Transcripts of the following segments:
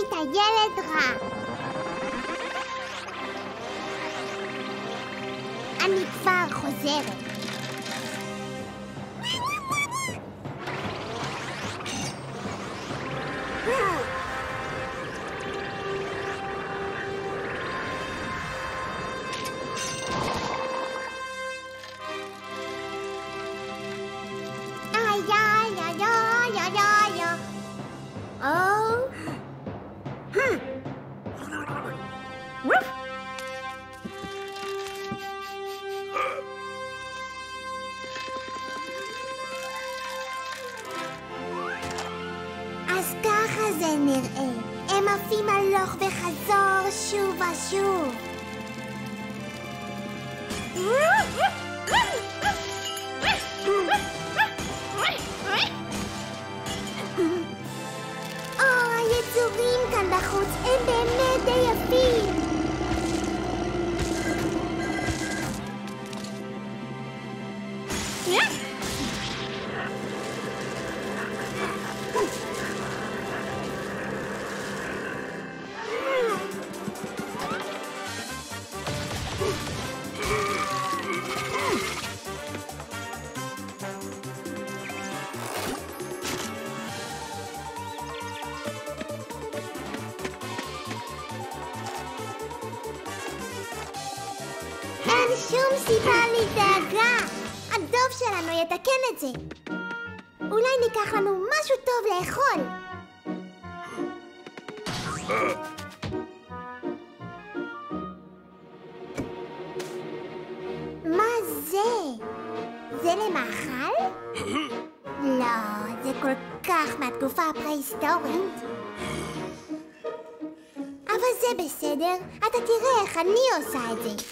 ילד רע. אני כבר חוזרת. אז ככה זה נראה. הם עפים הלוך וחזור שוב ושוב. היצורים כאן בחוץ הם באמת די יפים. אין שום סיבה לדאגה. הדוב שלנו יתקן את זה. אולי ניקח לנו משהו טוב לאכול. מה זה? זה למאכל? לא, זה כל כך מהתקופה הפרה-היסטורית. אבל זה בסדר, אתה תראה איך אני עושה את זה.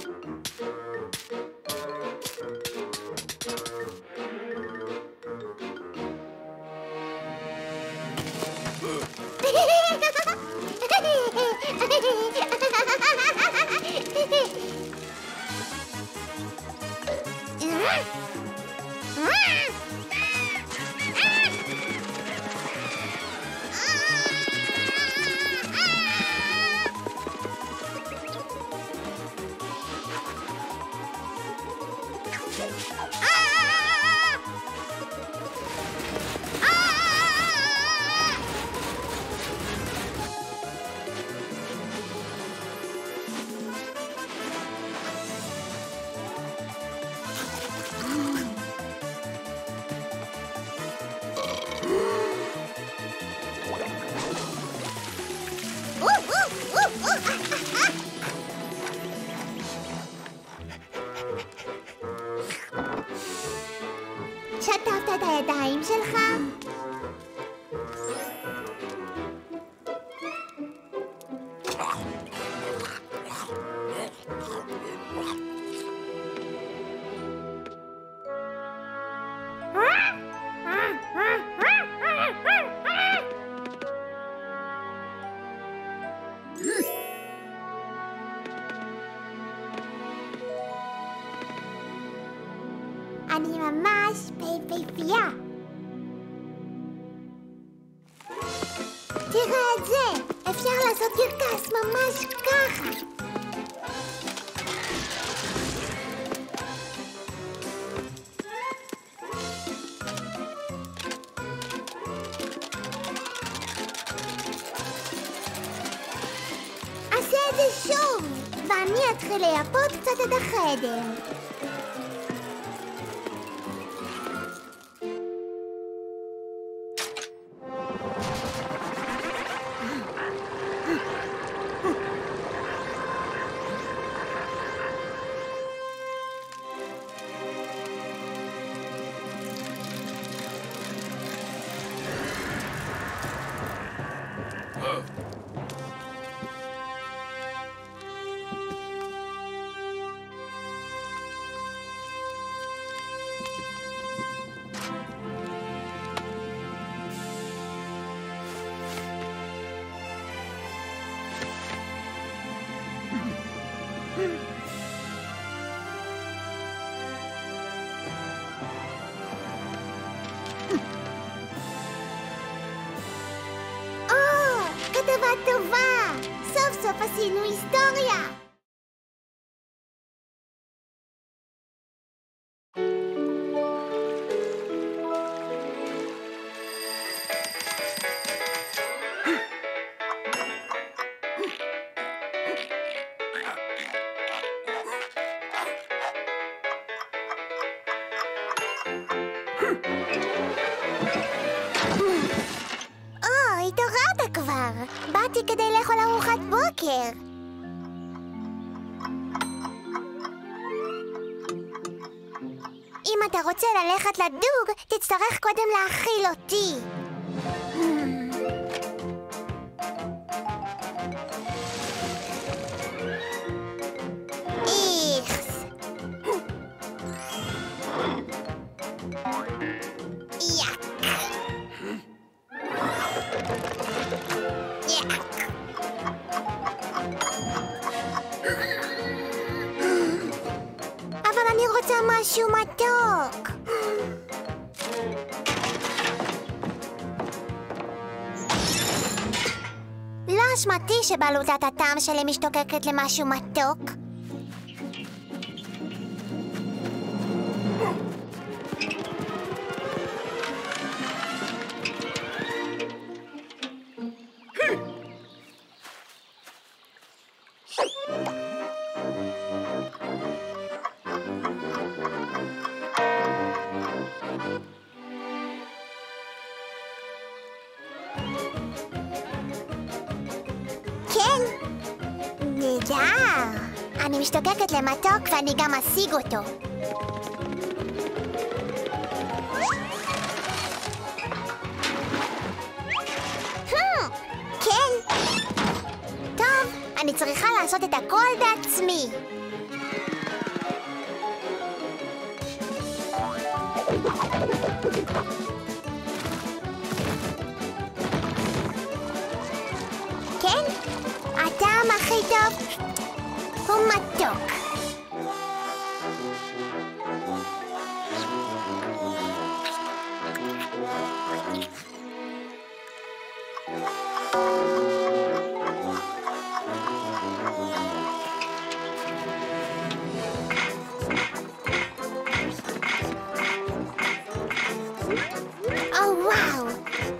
שטפת את הידיים שלך? אני ממש פייפייה. תראה את זה! אפשר לעשות קרקס ממש ככה. עשה את זה שוב, ואני אתחיל לייפות קצת את החדר. טובה! סוף סוף עשינו היסטוריה! התעוררת כבר! באתי כדי לאכול ארוחת בוקר! אם אתה רוצה ללכת לדוג, תצטרך קודם להאכיל אותי! איכס! יאק! אבל אני רוצה משהו מתוק. לא אשמתי שבלוטת הטעם שלי משתוקקת למשהו מתוק. כן, נהדר. אני משתוקקת למתוק ואני גם אשיג אותו. כן. טוב, אני צריכה לעשות את הכל בעצמי. כן? הטעם הכי טוב הוא מתוק. וואו!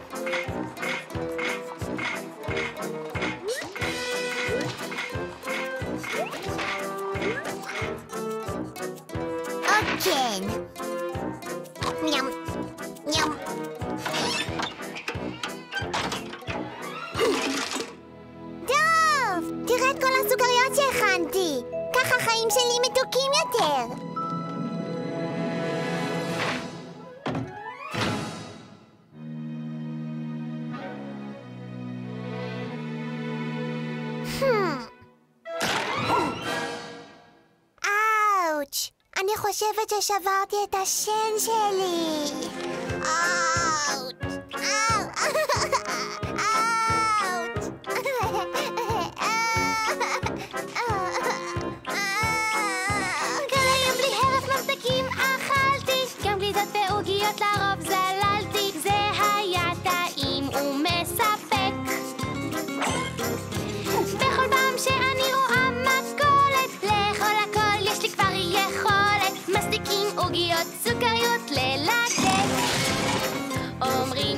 כן. ים, ים. טוב, תראה את כל הסוכריות שהכנתי. ככה החיים שלי מתוקים יותר. אאוץ'. אני חושבת ששברתי את השן שלי. אאוץ'. אאוץ'. כל היום בלי הרף ממתקים אכלתי, גם גלידות ועוגיות לרוב זללתי. זה היה טעים ומספק. בכל פעם שאני רואה מכולת, לאכול הכל יש לי כבר יכולת. מסטיקים עוגיות סוכריות ללקק, אומרים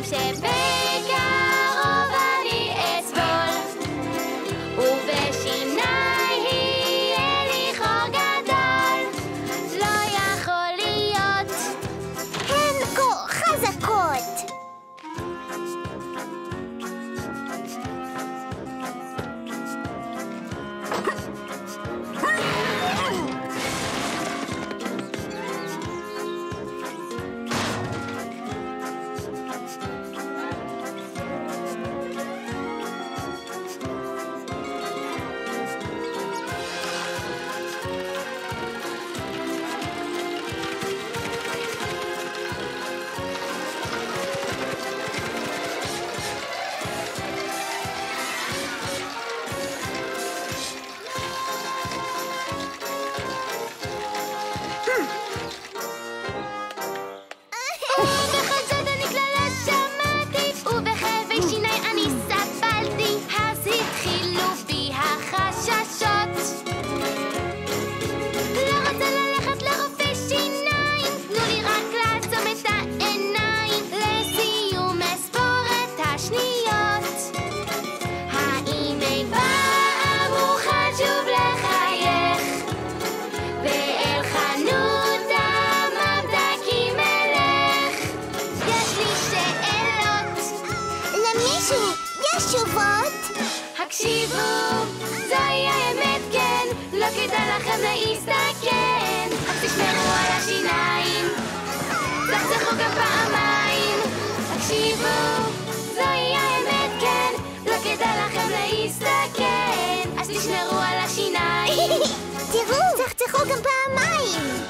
שניות. האם אי פעם אוכל שוב לחייך ואל חנות הממתקים אלך? יש לי שאלות. למישהו יש תשובות? הקשיבו, זוהי האמת כן, לא כדאי לכם להסתכן. אז תשמרו על השיניים, תחתכו גם פעמיים. הקשיבו, זוהי האמת כן, לא כדאי לכם להסתכן. אז תשמרו על השיניים. תראו, תחתכו גם פעמיים.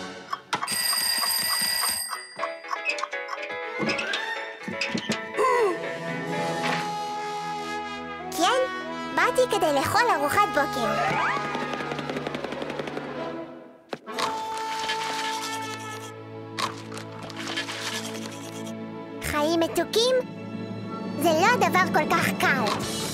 כן, באתי כדי לאכול ארוחת בוקר. חיים מתוקים? זה לא דבר כל כך קל.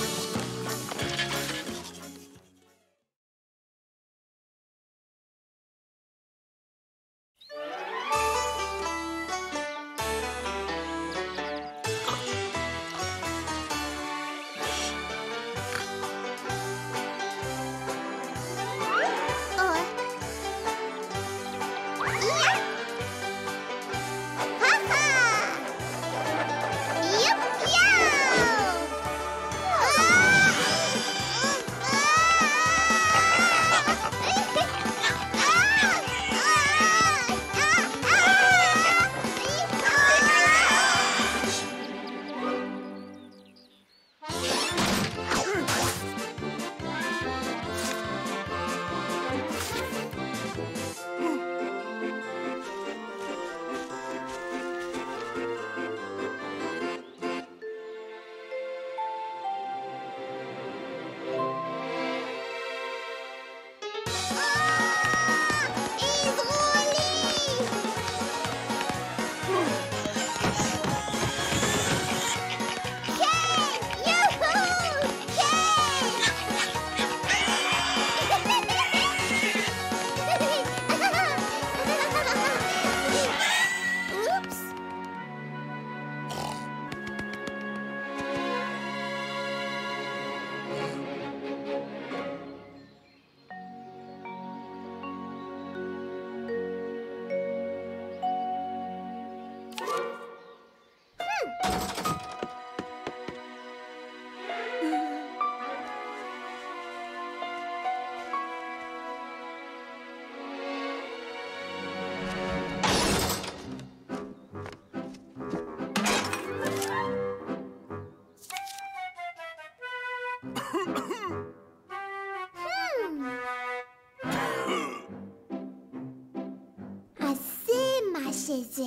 שזה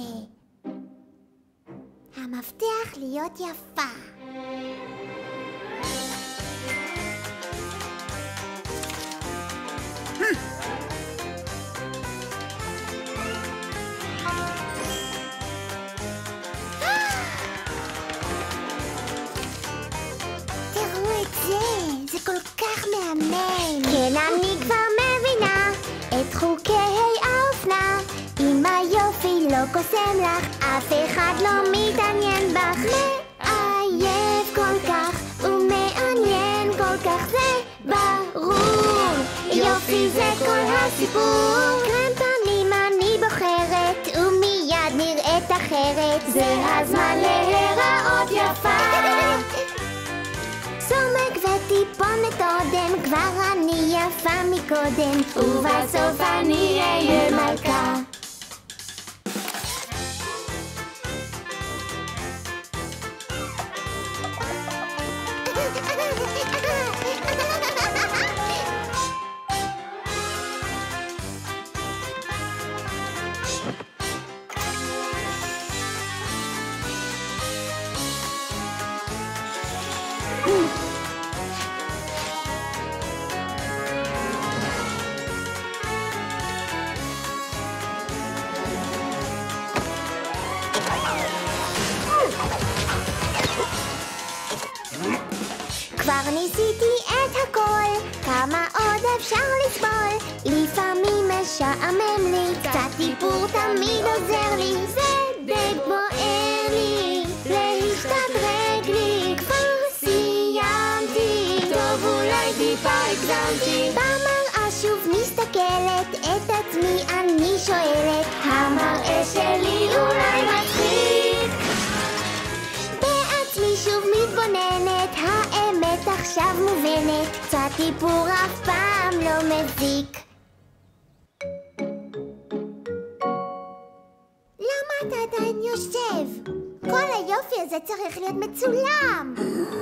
המפתח להיות יפה. תראו את זה, זה כל כך מהמם. כן, אני כבר מבינה את חוקי האופנה. אם היופי לא קוסם לך, אף אחד לא מתעניין בך. מעייף כל כך ומעניין כל כך, זה ברור. יופי זה כל הסיפור. קרם פנים אני בוחרת ומיד נראית אחרת. זה הזמן להיראות יפה. סומק וטיפונת עודן, כבר אני יפה מקודם, ובסוף אני אהיה מלכה. כבר ניסיתי את הכל, כמה עוד אפשר לסבול? לפעמים משעמם לי, קצת טיפור תמיד עוזר לי. זה די בוער לי, להשתדרג לי כבר. הגזמתי. במראה שוב מסתכלת, את עצמי אני שואלת, המראה שלי אולי מצחיק. בעצמי שוב מתבוננת, האמת עכשיו מובנת, קצת איפור אף פעם לא מזיק. למה אתה עדיין יושב? כל היופי הזה צריך להיות מצולם.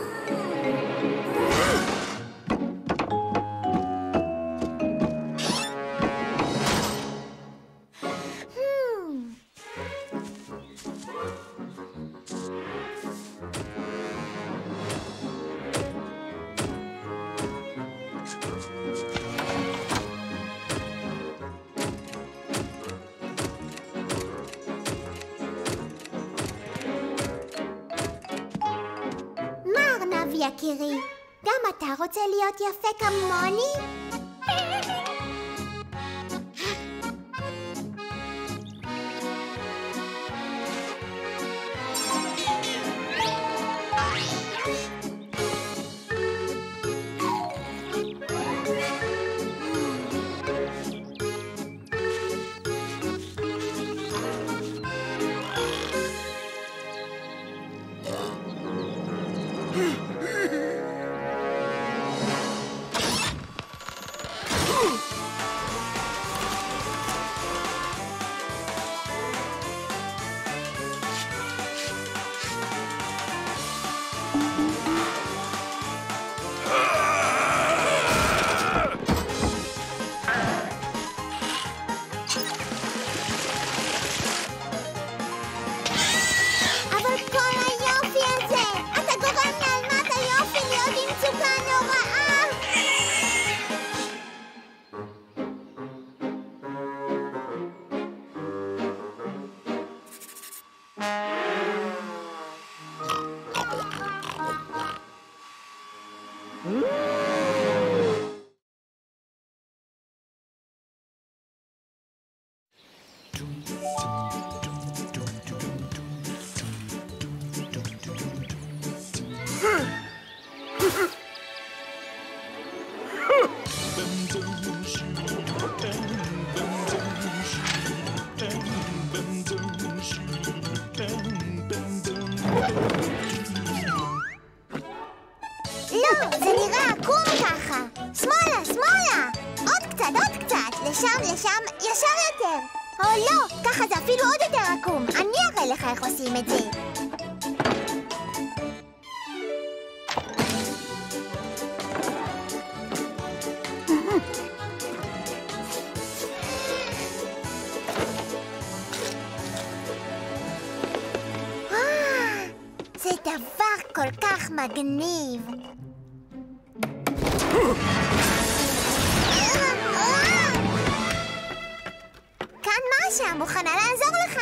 יקירי, גם אתה רוצה להיות יפה כמוני? לא, זה נראה עקום ככה. שמאלה, שמאלה. עוד קצת. לשם, ישר יותר. או לא, ככה זה אפילו עוד יותר עקום. אני אראה לך איך עושים את זה. זה דבר כל כך מגניב. כאן מרשה, מוכנה לעזור לך.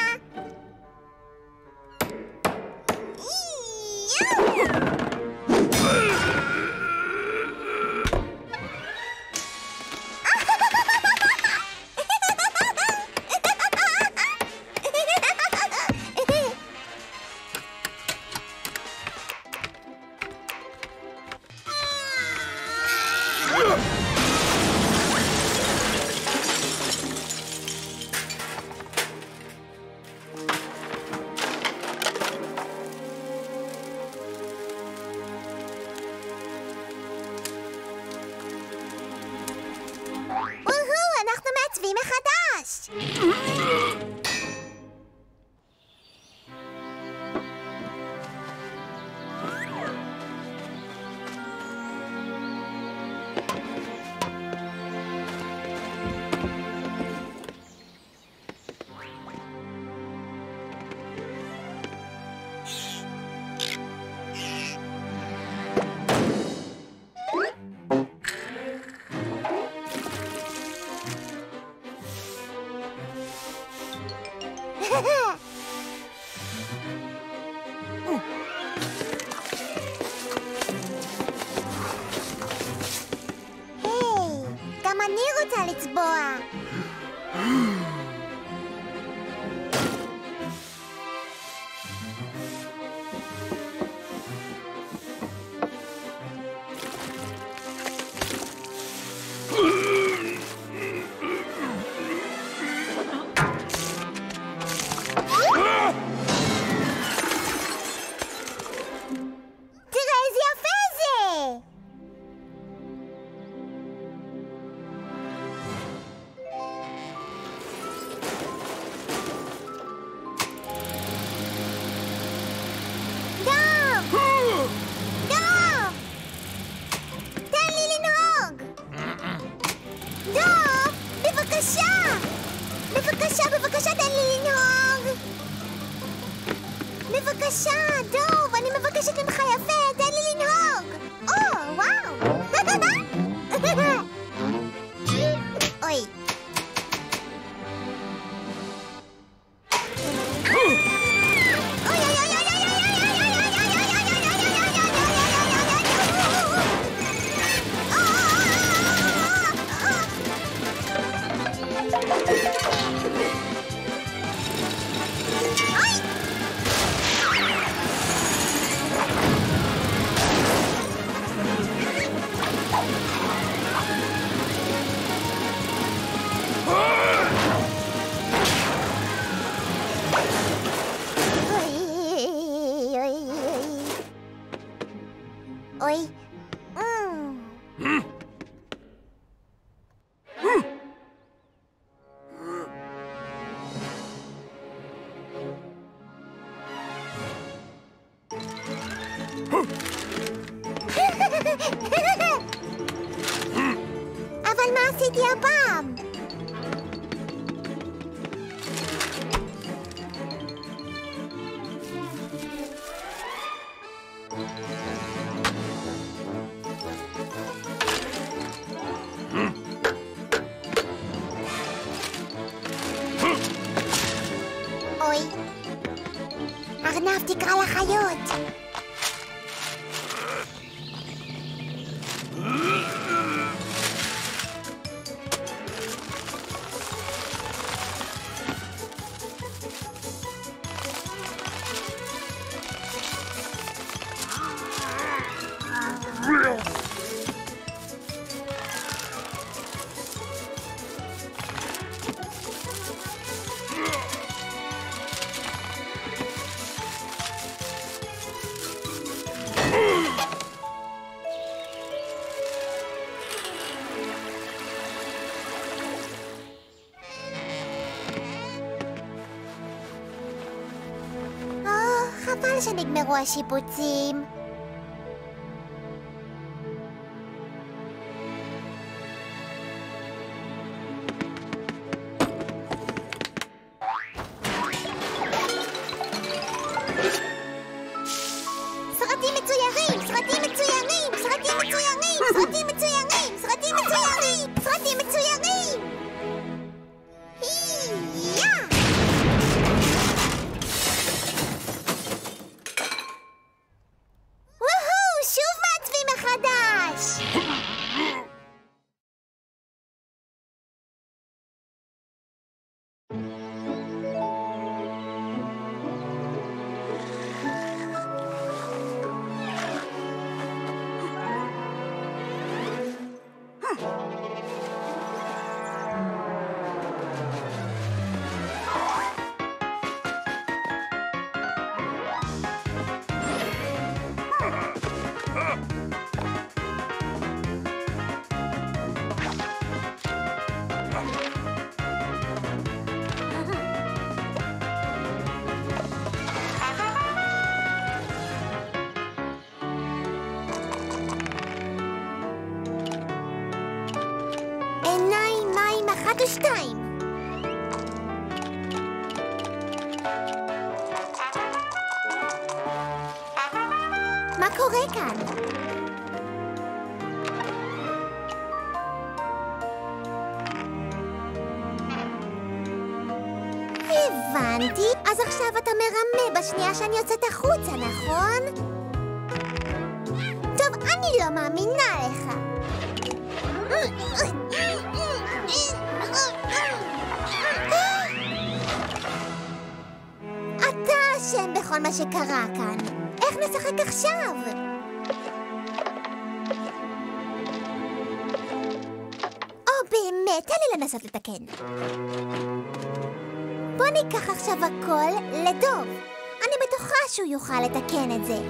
אנחנו מעצבים מחדש. בבקשה, דוב, אני מבקשת ממך יפה, תן לי לנהוג. וואו. אוי. אבל מה עשיתי הפעם? אוי, ארנב תקרא לחיות. חבל שנגמרו השיפוצים. סרטים מצוירים! סרטים מצוירים! סרטים מצוירים! סרטים מצוירים! סרטים מצוירים! סרטים מצוירים! עיניים, מים, 1 ו 2. מה קורה כאן? הבנתי. אז עכשיו אתה מרמה בשנייה שאני יוצאת החוצה, נכון? טוב, אני לא מאמינה לך. אתה אשם בכל מה שקרה כאן. איך נשחק עכשיו? באמת, תן לי לנסות לתקן. בוא ניקח עכשיו הכל לדוב. אני בטוחה שהוא יוכל לתקן את זה.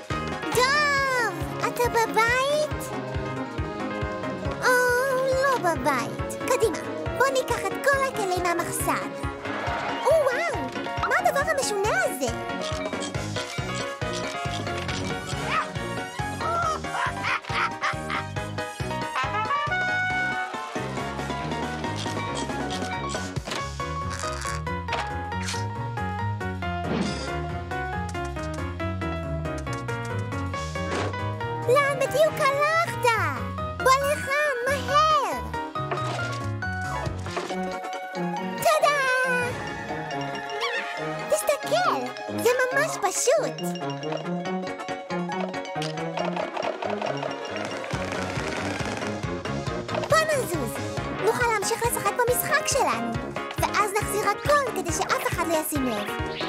אתה בבית? לא הבית. קדימה, בוא ניקח את כל הכלים מהמחסן. וואו, מה הדבר המשונה הזה? לאן בדיוק הלכת? בוא לכאן, מהר! טאדה! תסתכל, זה ממש פשוט! בוא נזוז, נוכל להמשיך לשחק במשחק שלנו, ואז נחזיר הכל כדי שאף אחד לא ישים לב.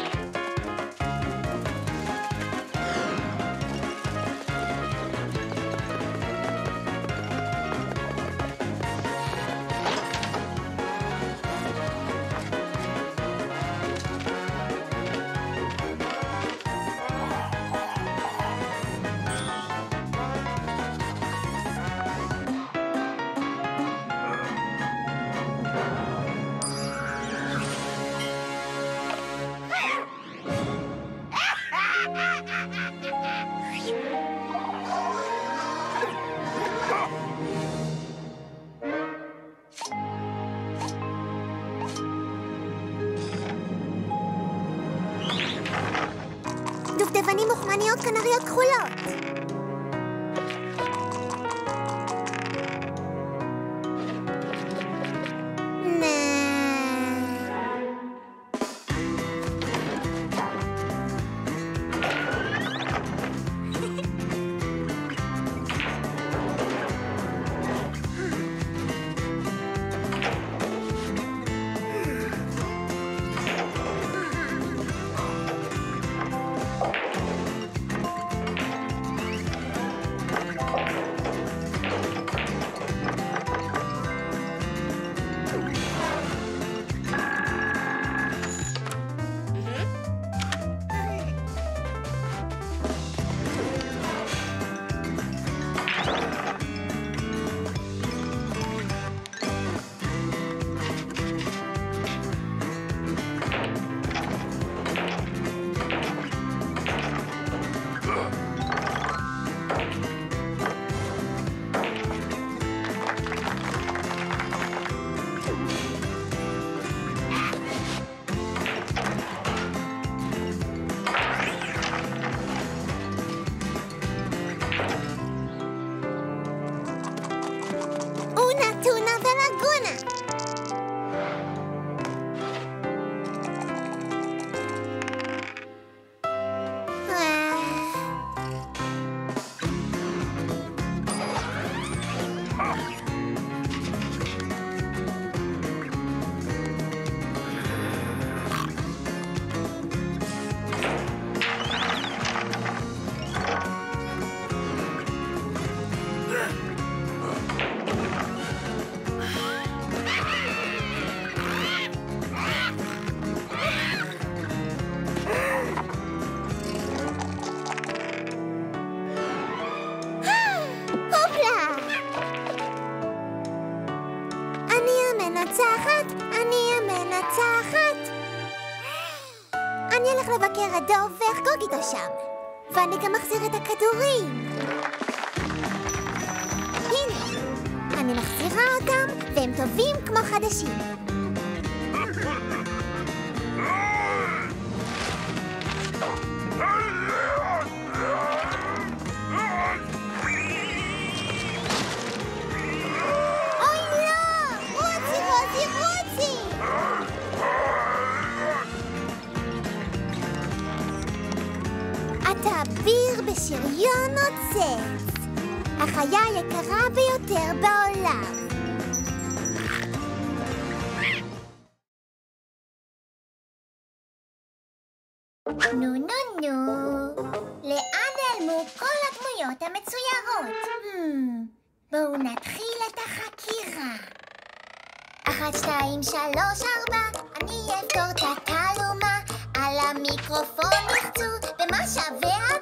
דובדבנים מוכמניות קנריות כחולות. אני אלך לבקר את דוב ואחגוג איתו שם. ואני גם מחזיר את הכדורים. הנה, אני מחזירה אותם והם טובים כמו חדשים. האביר בשריון נוצץ, החיה היקרה ביותר בעולם. נו, לאן נעלמו כל הדמויות המצוירות? בואו נתחיל את החקירה. 1, 2, 3, 4, אני אפתור את התעלומה. על המיקרופון נחצו במה שווה